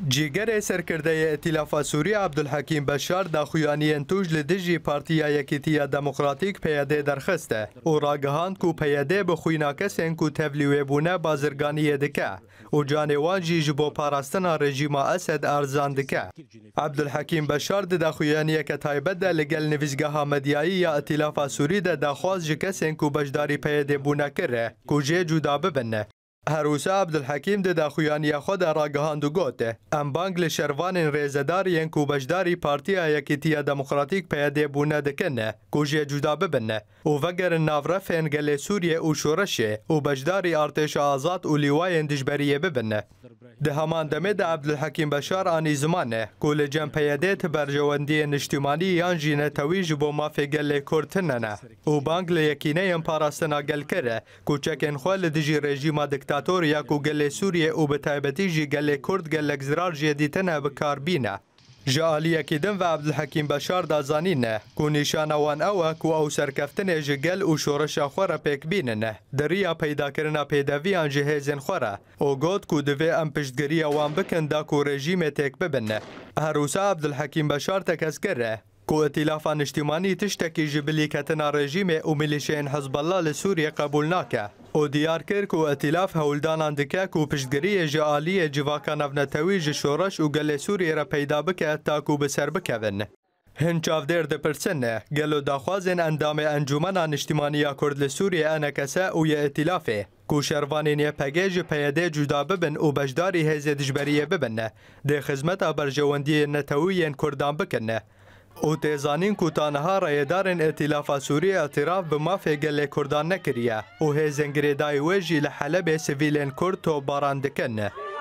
جیگر سرکرده ائتلاف سوریه عبدالحکیم بشار داخویانیان توج لدجی پارتیا یکیتیا دموکراتیک پیاده درخسته و راگهاند کو پیاده بخوینا کسین کو تبلیوی بونه بازرگانی دکه و جانوان جی جبو پاراستنا رژیم اسد ارزان دکه. عبدالحکیم بشار داخویانی که تایبت ده لگل نویزگاه مدیایی یا ائتلاف سوری ده داخواز جی کسین کو بجداری پیاده بونه کره کو جی جدا ببنه. هروسا عبدالحکیم ده داخویانی خود راگهاند و گوته ام بانگ لشروان ریزداری کو بجداری پارتیا یکیتیا دموکراتیک پیاده بونه دکنه کو جی جدا ببنه و وگر ناورفین گل سوریه و شورشه و بجداری ارتش آزاد و لیوای دجبریه ببنه. ده همان دمه ده عبدالحکیم بشار آنی زمانه کو لجم پیاده تبرجواندی نشتیمانی یان جینه تویج بو مافی گل کورتننه و بانگ لیکینه ام پاراستنا گل کره کو چکن خوال دجی رژیم دکتاتور یا کو گل سوریه و به تایبتی جی گل کرد گل اگزرار جدیتنه بکار بینه. جالیه کدن و عبدالحکیم بشار دازانینه کو نشانوان اوه کو او سرکفتن جگل و شورش خوره پیک بیننه دریا پیدا کرنا پیداویان جهیزن خوره او گود کو دوی ام پشتگری اوان بکن دا کو رژیم تک ببنه. هروسا عبدالحکیم بشار تکسکره کو ائتلافان اجتماعی تشتکی جبلی کتنا رژیم و ملیشین حزب الله لسوریه قبول ناکه او دیار کر کو ائتلاف هولدانان دکه کو پشتگری جالی جواکان افنتویج شورش و گل سوریه را پیدا بکه تا کو بسر بکون. هنچاودر ده پرسنه گلو داخوازن اندام انجمن اجتماعی کرد لسوریه انکسه و یه ائتلافه کو شروانین یه پگیج پیاده جدا ببن و بجداری هزه دجبریه ببنه ده خدمت برجواندی نتویین کردان بکنه. او تیزانین کو تانها رایدارن ائتلاف سوریه اعتراف به مافی گل کردان نکریه و هزنگری دای وجی لحلب سویلین کرد تو باران دکنه.